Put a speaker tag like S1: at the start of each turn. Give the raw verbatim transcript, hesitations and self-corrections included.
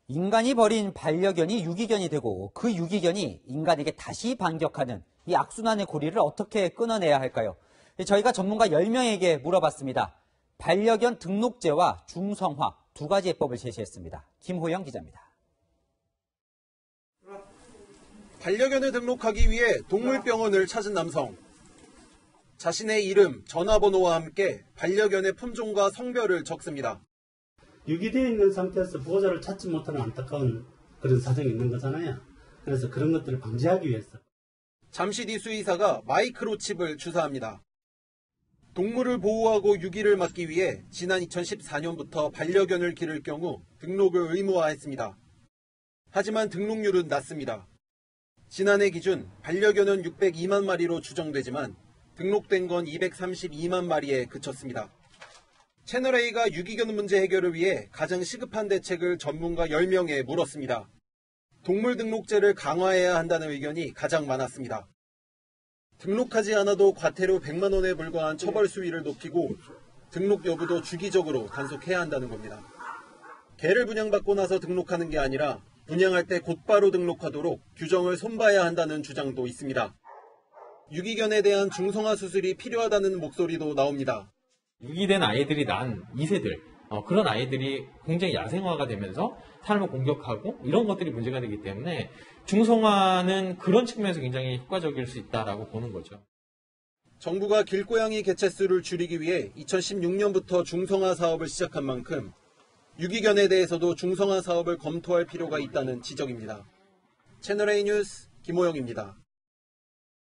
S1: 인간이 벌인 반려견이 유기견이 되고 그 유기견이 인간에게 다시 반격하는 이 악순환의 고리를 어떻게 끊어내야 할까요? 저희가 전문가 열 명에게 물어봤습니다. 반려견 등록제와 중성화 두 가지 해법을 제시했습니다. 김호영 기자입니다.
S2: 반려견을 등록하기 위해 동물병원을 찾은 남성. 자신의 이름, 전화번호와 함께 반려견의 품종과 성별을 적습니다.
S3: 유기되어 있는 상태에서 보호자를 찾지 못하는 안타까운 그런 사정이 있는 거잖아요. 그래서 그런 것들을 방지하기 위해서.
S2: 잠시 뒤 수의사가 마이크로칩을 주사합니다. 동물을 보호하고 유기를 막기 위해 지난 이천십사 년부터 반려견을 기를 경우 등록을 의무화했습니다. 하지만 등록률은 낮습니다. 지난해 기준 반려견은 육백이만 마리로 추정되지만 등록된 건 이백삼십이만 마리에 그쳤습니다. 채널A가 유기견 문제 해결을 위해 가장 시급한 대책을 전문가 열 명에 물었습니다. 동물 등록제를 강화해야 한다는 의견이 가장 많았습니다. 등록하지 않아도 과태료 백만 원에 불과한 처벌 수위를 높이고 등록 여부도 주기적으로 단속해야 한다는 겁니다. 개를 분양받고 나서 등록하는 게 아니라 분양할 때 곧바로 등록하도록 규정을 손봐야 한다는 주장도 있습니다. 유기견에 대한 중성화 수술이 필요하다는 목소리도 나옵니다.
S4: 유기된 아이들이 난 이 세들, 어, 그런 아이들이 굉장히 야생화가 되면서 사람을 공격하고 이런 것들이 문제가 되기 때문에 중성화는 그런 측면에서 굉장히 효과적일 수 있다라고 보는 거죠.
S2: 정부가 길고양이 개체수를 줄이기 위해 이천십육 년부터 중성화 사업을 시작한 만큼 유기견에 대해서도 중성화 사업을 검토할 필요가 있다는 지적입니다. 채널A 뉴스 김호영입니다.